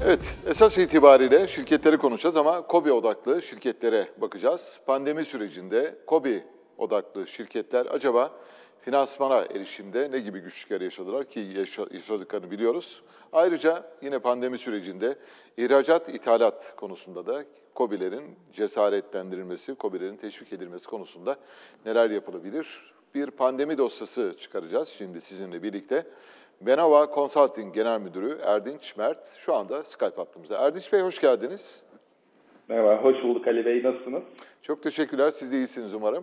Evet, esas itibariyle şirketleri konuşacağız ama KOBİ odaklı şirketlere bakacağız. Pandemi sürecinde KOBİ odaklı şirketler acaba finansmana erişimde ne gibi güçlükler yaşadılar ki yaşadıklarını biliyoruz. Ayrıca yine pandemi sürecinde ihracat, ithalat konusunda da KOBİ'lerin cesaretlendirilmesi, KOBİ'lerin teşvik edilmesi konusunda neler yapılabilir? Bir pandemi dosyası çıkaracağız şimdi sizinle birlikte. Benova Consulting Genel Müdürü Erdinç Mert şu anda Skype hattımızda. Erdinç Bey hoş geldiniz. Merhaba, hoş bulduk Ali Bey. Nasılsınız? Çok teşekkürler. Siz de iyisiniz umarım.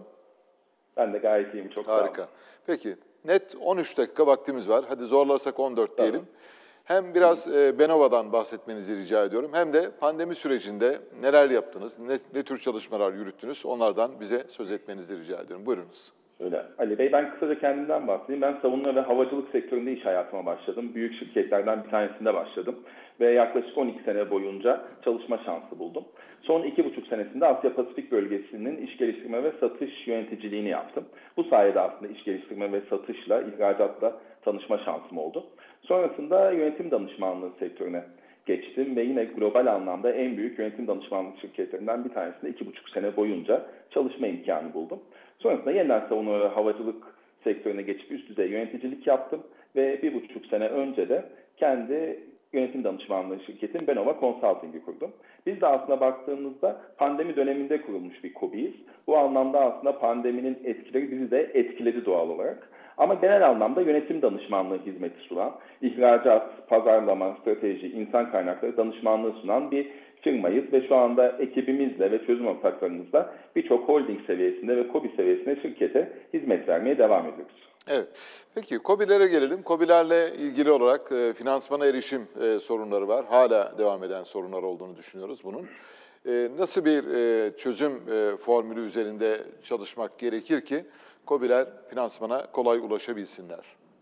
Ben de gayet iyiyim. Çok sağ olun. Harika. Peki, net on üç dakika vaktimiz var. Hadi zorlarsak on dört diyelim. Hem biraz e, Benova'dan bahsetmenizi rica ediyorum. Hem de pandemi sürecinde neler yaptınız, ne, ne tür çalışmalar yürüttünüz onlardan bize söz etmenizi rica ediyorum. Buyurunuz. Öyle. Ali Bey, ben kısaca kendimden bahsedeyim. Ben savunma ve havacılık sektöründe iş hayatıma başladım. Büyük şirketlerden bir tanesinde başladım. Ve yaklaşık on iki sene boyunca çalışma şansı buldum. Son iki buçuk senesinde Asya Pasifik bölgesinin iş geliştirme ve satış yöneticiliğini yaptım. Bu sayede aslında iş geliştirme ve satışla, ihracatla tanışma şansım oldu. Sonrasında yönetim danışmanlığı sektörüne geçtim ve yine global anlamda en büyük yönetim danışmanlık şirketlerinden bir tanesinde iki buçuk sene boyunca çalışma imkanı buldum. Sonrasında yeniden savunma ve havacılık sektörüne geçip üst düzey yöneticilik yaptım ve bir buçuk sene önce de kendi yönetim danışmanlığı şirketim Benova Consulting'i kurdum. Biz de aslında baktığımızda pandemi döneminde kurulmuş bir KOBİ'yiz. Bu anlamda aslında pandeminin etkileri bizi de etkiledi doğal olarak. Ama genel anlamda yönetim danışmanlığı hizmeti sunan, ihracat, pazarlama, strateji, insan kaynakları danışmanlığı sunan bir firmayız ve şu anda ekibimizle ve çözüm ortaklarımızla birçok holding seviyesinde ve KOBİ seviyesinde şirkete hizmet vermeye devam ediyoruz. Evet. Peki KOBİ'lere gelelim. KOBİ'lerle ilgili olarak e, finansmana erişim e, sorunları var. Hala devam eden sorunlar olduğunu düşünüyoruz bunun. E, nasıl bir e, çözüm e, formülü üzerinde çalışmak gerekir ki KOBİ'ler finansmana kolay ulaşabilsinler?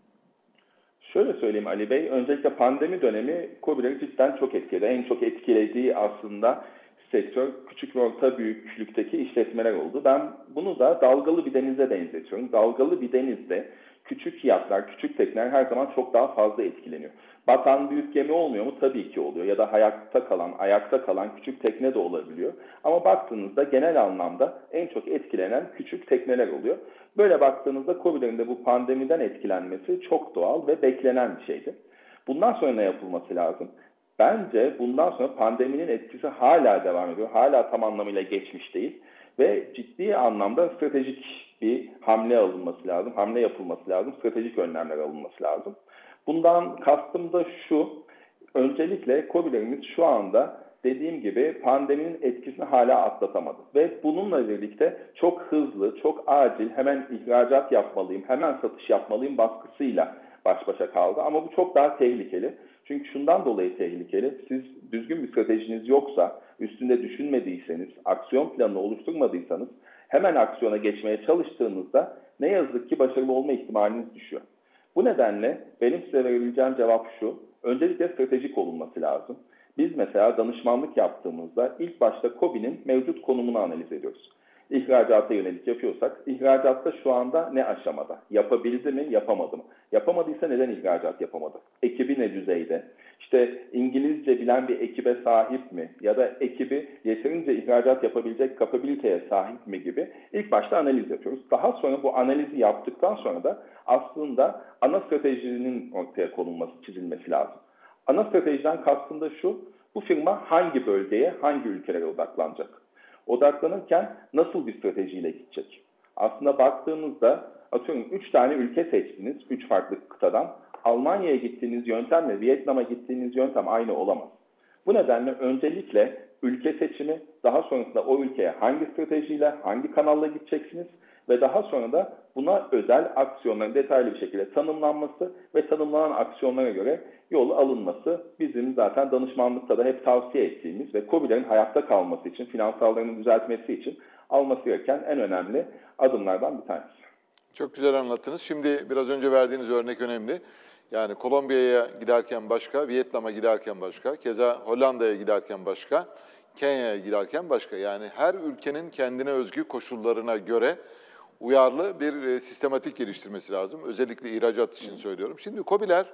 Şöyle söyleyeyim Ali Bey, öncelikle pandemi dönemi KOBİ'leri cidden çok etkiledi. En çok etkilediği aslında sektör küçük ve orta büyüklükteki işletmeler oldu. Ben bunu da dalgalı bir denize benzetiyorum. Dalgalı bir denizde küçük yatlar, küçük tekneler her zaman çok daha fazla etkileniyor. Batan büyük gemi olmuyor mu? Tabii ki oluyor. Ya da ayakta kalan, ayakta kalan küçük tekne de olabiliyor. Ama baktığınızda genel anlamda en çok etkilenen küçük tekneler oluyor. Böyle baktığınızda KOBİ'lerin de bu pandemiden etkilenmesi çok doğal ve beklenen bir şeydi. Bundan sonra ne yapılması lazım? Bence bundan sonra pandeminin etkisi hala devam ediyor. Hala tam anlamıyla geçmiş değil. Ve ciddi anlamda stratejik bir hamle alınması lazım. Hamle yapılması lazım. Stratejik önlemler alınması lazım. Bundan kastım da şu. Öncelikle KOBİ'lerimiz şu anda dediğim gibi pandeminin etkisini hala atlatamadı. Ve bununla birlikte çok hızlı, çok acil hemen ihracat yapmalıyım, hemen satış yapmalıyım baskısıyla baş başa kaldı. Ama bu çok daha tehlikeli. Çünkü şundan dolayı tehlikeli. Siz düzgün bir stratejiniz yoksa, üstünde düşünmediyseniz, aksiyon planını oluşturmadıysanız hemen aksiyona geçmeye çalıştığınızda ne yazık ki başarılı olma ihtimaliniz düşüyor. Bu nedenle benim size verebileceğim cevap şu. Öncelikle stratejik olunması lazım. Biz mesela danışmanlık yaptığımızda ilk başta KOBİ'nin mevcut konumunu analiz ediyoruz. İhracata yönelik yapıyorsak, ihracatta şu anda ne aşamada? Yapabildi mi, yapamadı mı? Yapamadıysa neden ihracat yapamadı? Ekibi ne düzeyde? İşte İngilizce bilen bir ekibe sahip mi? Ya da ekibi yeterince ihracat yapabilecek kapabiliteye sahip mi gibi ilk başta analiz yapıyoruz. Daha sonra bu analizi yaptıktan sonra da aslında ana stratejinin ortaya konulması, çizilmesi lazım. Ana stratejiden kastım da şu, bu firma hangi bölgeye, hangi ülkelere odaklanacak? Odaklanırken nasıl bir stratejiyle gidecek? Aslında baktığımızda atıyorum üç tane ülke seçtiniz, üç farklı kıtadan. Almanya'ya gittiğiniz yöntemle Vietnam'a gittiğiniz yöntem aynı olamaz. Bu nedenle öncelikle ülke seçimi, daha sonrasında o ülkeye hangi stratejiyle, hangi kanalla gideceksiniz ve daha sonra da buna özel aksiyonların detaylı bir şekilde tanımlanması ve tanımlanan aksiyonlara göre yol alınması bizim zaten danışmanlıkta da hep tavsiye ettiğimiz ve KOBİ'lerin hayatta kalması için, finansallarını düzeltmesi için alması gereken en önemli adımlardan bir tanesi. Çok güzel anlattınız. Şimdi biraz önce verdiğiniz örnek önemli. Yani Kolombiya'ya giderken başka, Vietnam'a giderken başka, keza Hollanda'ya giderken başka, Kenya'ya giderken başka. Yani her ülkenin kendine özgü koşullarına göre uyarlı bir sistematik geliştirmesi lazım. Özellikle ihracat için söylüyorum. Şimdi KOBİ'ler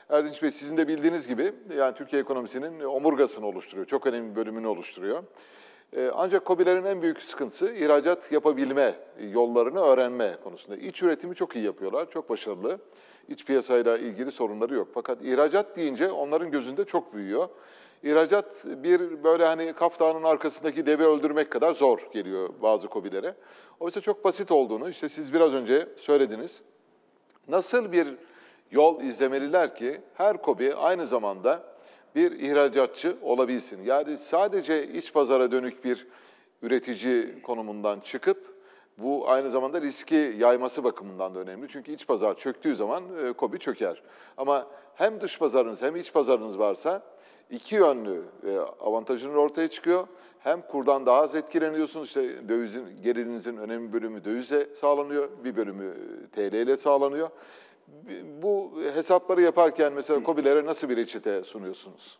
Erdinç Bey, sizin de bildiğiniz gibi yani Türkiye ekonomisinin omurgasını oluşturuyor. Çok önemli bir bölümünü oluşturuyor. Ancak KOBİ'lerin en büyük sıkıntısı ihracat yapabilme yollarını öğrenme konusunda. İç üretimi çok iyi yapıyorlar, çok başarılı. İç piyasayla ilgili sorunları yok. Fakat ihracat deyince onların gözünde çok büyüyor. İhracat bir böyle hani Kaf Dağı'nın arkasındaki devi öldürmek kadar zor geliyor bazı KOBİ'lere. Oysa çok basit olduğunu işte siz biraz önce söylediniz. Nasıl bir yol izlemeliler ki her KOBİ aynı zamanda bir ihracatçı olabilsin? Yani sadece iç pazara dönük bir üretici konumundan çıkıp bu aynı zamanda riski yayması bakımından da önemli. Çünkü iç pazar çöktüğü zaman e, KOBİ çöker. Ama hem dış pazarınız hem iç pazarınız varsa iki yönlü e, avantajınız ortaya çıkıyor. Hem kurdan daha az etkileniyorsunuz. İşte dövizin, gelirinizin önemli bölümü dövizle sağlanıyor. Bir bölümü T L ile sağlanıyor. Bu hesapları yaparken mesela KOBİ'lere nasıl bir reçete sunuyorsunuz?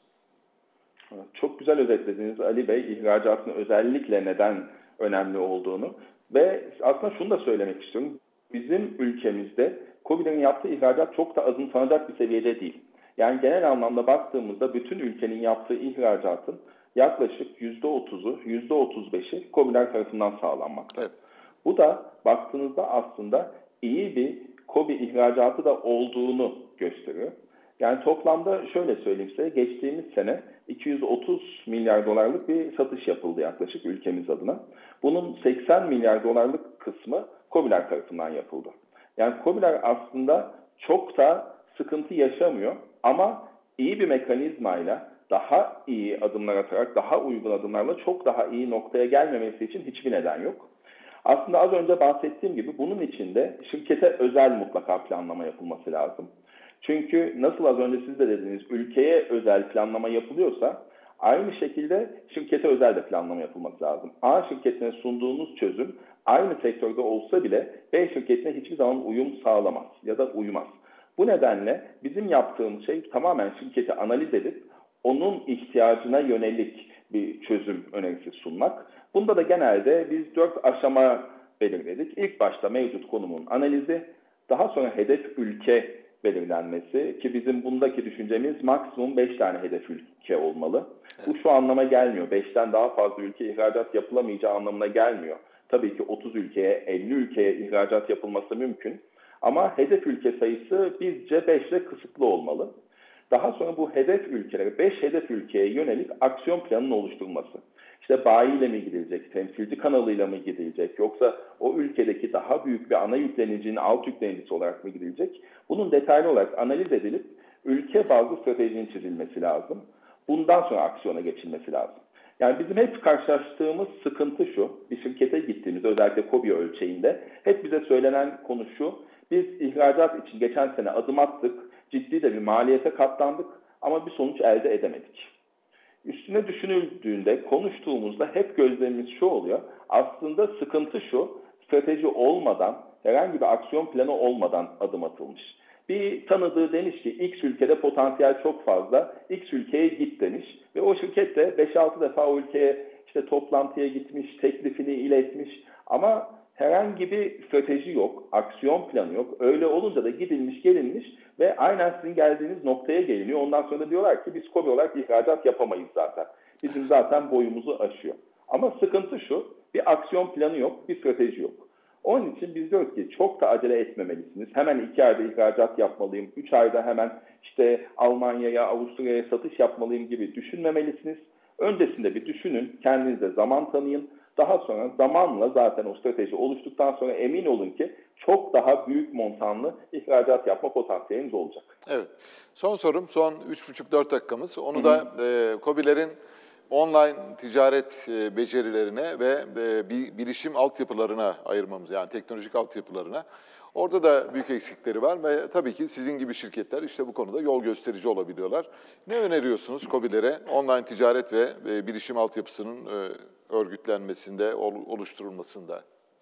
Çok güzel özetlediniz Ali Bey, ihracatın özellikle neden önemli olduğunu. Ve aslında şunu da söylemek istiyorum. Bizim ülkemizde KOBİ'lerin yaptığı ihracat çok da azımsanacak bir seviyede değil. Yani genel anlamda baktığımızda bütün ülkenin yaptığı ihracatın yaklaşık yüzde otuzu, yüzde otuz beşi KOBİ'ler tarafından sağlanmakta. Evet. Bu da baktığınızda aslında iyi bir KOBİ ihracatı da olduğunu gösteriyor. Yani toplamda şöyle söyleyeyim size, geçtiğimiz sene iki yüz otuz milyar dolarlık bir satış yapıldı yaklaşık ülkemiz adına. Bunun seksen milyar dolarlık kısmı KOBİ'ler tarafından yapıldı. Yani KOBİ'ler aslında çok da sıkıntı yaşamıyor ama iyi bir mekanizmayla daha iyi adımlar atarak, daha uygun adımlarla çok daha iyi noktaya gelmemesi için hiçbir neden yok. Aslında az önce bahsettiğim gibi bunun için de şirkete özel mutlaka planlama yapılması lazım. Çünkü nasıl az önce siz de dediniz, ülkeye özel planlama yapılıyorsa aynı şekilde şirkete özel de planlama yapılması lazım. A şirketine sunduğunuz çözüm aynı sektörde olsa bile B şirketine hiçbir zaman uyum sağlamaz ya da uymaz. Bu nedenle bizim yaptığımız şey tamamen şirketi analiz edip onun ihtiyacına yönelik bir çözüm önerisi sunmak. Bunda da genelde biz dört aşama belirledik. İlk başta mevcut konumun analizi, daha sonra hedef ülke belirlenmesi ki bizim bundaki düşüncemiz maksimum beş tane hedef ülke olmalı. Evet. Bu şu anlama gelmiyor. beşten daha fazla ülke ihracat yapılamayacağı anlamına gelmiyor. Tabii ki otuz ülkeye, elli ülkeye ihracat yapılması mümkün. Ama hedef ülke sayısı bizce beş ile kısıtlı olmalı. Daha sonra bu hedef ülkelere, beş hedef ülkeye yönelik aksiyon planının oluşturulması. İşte bayiyle mi gidilecek, temsilci kanalıyla mı gidilecek, yoksa o ülkedeki daha büyük bir ana yüklenicinin alt yüklenicisi olarak mı gidilecek? Bunun detaylı olarak analiz edilip ülke bazlı stratejinin çizilmesi lazım. Bundan sonra aksiyona geçilmesi lazım. Yani bizim hep karşılaştığımız sıkıntı şu, bir şirkete gittiğimizde özellikle KOBİ ölçeğinde hep bize söylenen konu şu, biz ihracat için geçen sene adım attık, ciddi de bir maliyete katlandık ama bir sonuç elde edemedik. Üstüne düşünüldüğünde, konuştuğumuzda hep gözlemimiz şu oluyor. Aslında sıkıntı şu, strateji olmadan, herhangi bir aksiyon planı olmadan adım atılmış. Bir tanıdığı demiş ki X ülkede potansiyel çok fazla, X ülkeye git demiş. Ve o şirket de beş altı defa o ülkeye işte toplantıya gitmiş, teklifini iletmiş. Ama herhangi bir strateji yok, aksiyon planı yok. Öyle olunca da gidilmiş, gelinmiş ve aynen sizin geldiğiniz noktaya geliniyor. Ondan sonra da diyorlar ki biz KOBİ olarak ihracat yapamayız zaten. Bizim zaten boyumuzu aşıyor. Ama sıkıntı şu, bir aksiyon planı yok, bir strateji yok. Onun için biz diyoruz ki çok da acele etmemelisiniz. Hemen iki ayda ihracat yapmalıyım, üç ayda hemen işte Almanya'ya, Avusturya'ya satış yapmalıyım gibi düşünmemelisiniz. Öncesinde bir düşünün, kendinize zaman tanıyın. Daha sonra zamanla zaten o strateji oluştuktan sonra emin olun ki çok daha büyük montanlı ihracat yapma potansiyeliniz olacak. Evet. Son sorum, son üç buçuk dört dakikamız. Onu Hı-hı. da e, KOBİ'lerin online ticaret e, becerilerine ve e, bilişim altyapılarına ayırmamız, yani teknolojik altyapılarına. Orada da büyük eksikleri var ve tabii ki sizin gibi şirketler işte bu konuda yol gösterici olabiliyorlar. Ne öneriyorsunuz KOBİ'lere online ticaret ve e, bilişim altyapısının e, örgütlenmesinde, oluşturulmasında?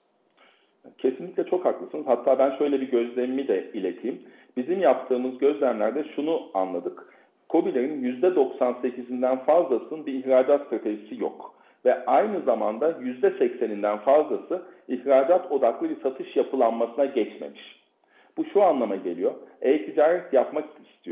Kesinlikle çok haklısınız. Hatta ben şöyle bir gözlemimi de ileteyim. Bizim yaptığımız gözlemlerde şunu anladık. KOBİ'lerin yüzde doksan sekizinden fazlasının bir ihracat stratejisi yok. Ve aynı zamanda yüzde sekseninden fazlası ihracat odaklı bir satış yapılanmasına geçmemiş. Bu şu anlama geliyor. E-ticaret yapmak istiyor.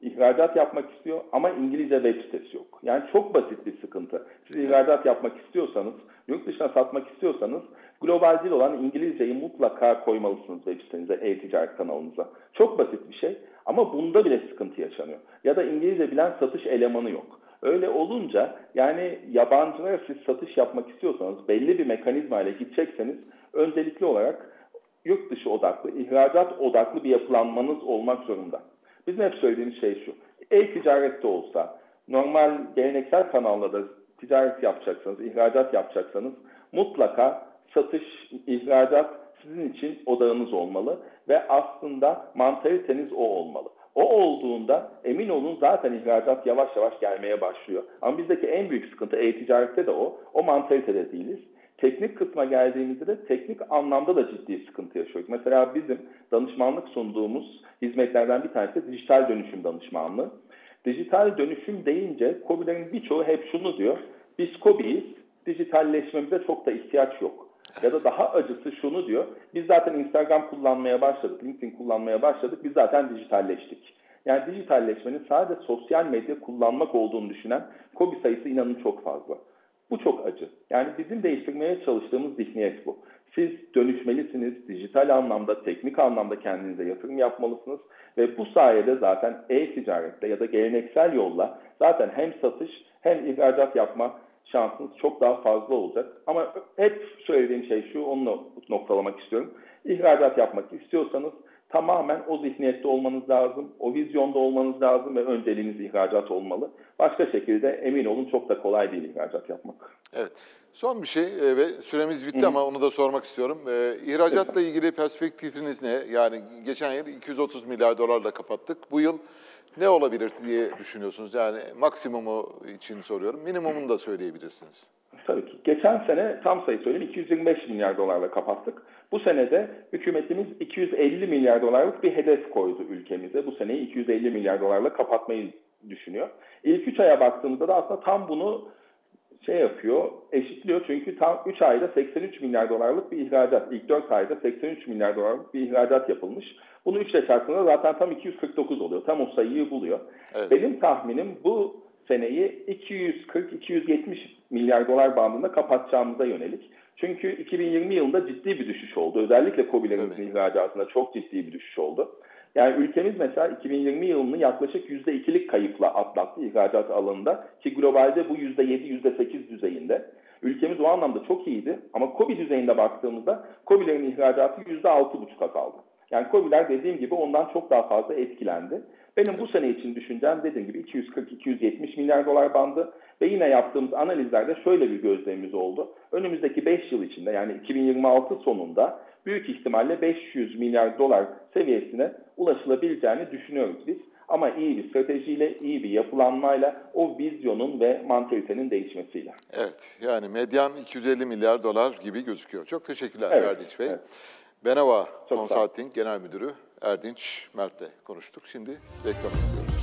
ihracat yapmak istiyor ama İngilizce web sitesi yok. Yani çok basit bir sıkıntı. Siz ihracat yapmak istiyorsanız, yurt dışına satmak istiyorsanız global dil olan İngilizceyi mutlaka koymalısınız web sitenize, e-ticaret kanalınıza. Çok basit bir şey ama bunda bile sıkıntı yaşanıyor. Ya da İngilizce bilen satış elemanı yok. Öyle olunca yani yabancılara siz satış yapmak istiyorsanız, belli bir mekanizma ile gidecekseniz öncelikli olarak yurt dışı odaklı, ihracat odaklı bir yapılanmanız olmak zorunda. Bizim hep söylediğimiz şey şu, e-ticarette olsa, normal geleneksel kanallarda ticaret yapacaksanız, ihracat yapacaksanız mutlaka satış, ihracat sizin için odağınız olmalı ve aslında mantaliteniz o olmalı. O olduğunda emin olun zaten ihracat yavaş yavaş gelmeye başlıyor. Ama bizdeki en büyük sıkıntı e-ticarette de o, o mantalitede değiliz. Teknik kısma geldiğimizde de teknik anlamda da ciddi sıkıntı yaşıyoruz. Mesela bizim danışmanlık sunduğumuz hizmetlerden bir tanesi de dijital dönüşüm danışmanlığı. Dijital dönüşüm deyince KOBİ'lerin birçoğu hep şunu diyor, biz KOBİ'yiz, dijitalleşmemize çok da ihtiyaç yok. Ya da daha acısı şunu diyor, biz zaten Instagram kullanmaya başladık, LinkedIn kullanmaya başladık, biz zaten dijitalleştik. Yani dijitalleşmenin sadece sosyal medya kullanmak olduğunu düşünen KOBİ sayısı inanın çok fazla. Bu çok acı. Yani bizim değiştirmeye çalıştığımız zihniyet bu. Siz dönüşmelisiniz, dijital anlamda, teknik anlamda kendinize yatırım yapmalısınız ve bu sayede zaten e-ticarette ya da geleneksel yolla zaten hem satış hem ihracat yapma şansınız çok daha fazla olacak. Ama hep söylediğim şey şu, onu noktalamak istiyorum. İhracat yapmak istiyorsanız tamamen o zihniyette olmanız lazım, o vizyonda olmanız lazım ve önceliğiniz ihracat olmalı. Başka şekilde emin olun çok da kolay değil ihracat yapmak. Evet. Son bir şey e, ve süremiz bitti. Hı-hı. Ama onu da sormak istiyorum. Ee, ihracatla ilgili perspektifiniz ne? Yani geçen yıl iki yüz otuz milyar dolarla kapattık. Bu yıl ne olabilir diye düşünüyorsunuz? Yani maksimumu için soruyorum. Minimumunu da söyleyebilirsiniz. Tabii ki. Geçen sene tam sayı söyleyeyim iki yüz yirmi beş milyar dolarla kapattık. Bu senede hükümetimiz iki yüz elli milyar dolarlık bir hedef koydu ülkemize. Bu seneyi iki yüz elli milyar dolarla kapatmayı düşünüyor. İlk üç aya baktığımızda da aslında tam bunu şey yapıyor, eşitliyor. Çünkü tam üç ayda seksen üç milyar dolarlık bir ihracat, ilk dört ayda seksen üç milyar dolarlık bir ihracat yapılmış. Bunu üç ile çarptığında zaten tam iki yüz kırk dokuz oluyor. Tam o sayıyı buluyor. Evet. Benim tahminim bu seneyi iki yüz kırk iki yüz yetmiş milyar dolar bandında kapatacağımıza yönelik. Çünkü iki bin yirmi yılında ciddi bir düşüş oldu. Özellikle KOBİ'lerimizin ihracatında çok ciddi bir düşüş oldu. Yani ülkemiz mesela iki bin yirmi yılını yaklaşık yüzde ikilik kayıpla atlattı ihracat alanında ki globalde bu yüzde yedi yüzde sekiz düzeyinde. Ülkemiz o anlamda çok iyiydi ama KOBİ düzeyinde baktığımızda KOBİ'lerin ihracatı yüzde altı buçuk azaldı. Yani KOBİ'ler dediğim gibi ondan çok daha fazla etkilendi. Benim bu sene için düşüncem dediğim gibi iki yüz kırk iki yüz yetmiş milyar dolar bandı ve yine yaptığımız analizlerde şöyle bir gözlemimiz oldu. Önümüzdeki beş yıl içinde yani iki bin yirmi altı sonunda büyük ihtimalle beş yüz milyar dolar seviyesine ulaşılabileceğini düşünüyoruz biz. Ama iyi bir stratejiyle, iyi bir yapılanmayla, o vizyonun ve mantalitenin değişmesiyle. Evet, yani medyan iki yüz elli milyar dolar gibi gözüküyor. Çok teşekkürler evet, Erdinç Bey. Evet. Beneva Consulting Genel Müdürü Erdinç Mert'le konuştuk. Şimdi reklama gidiyoruz.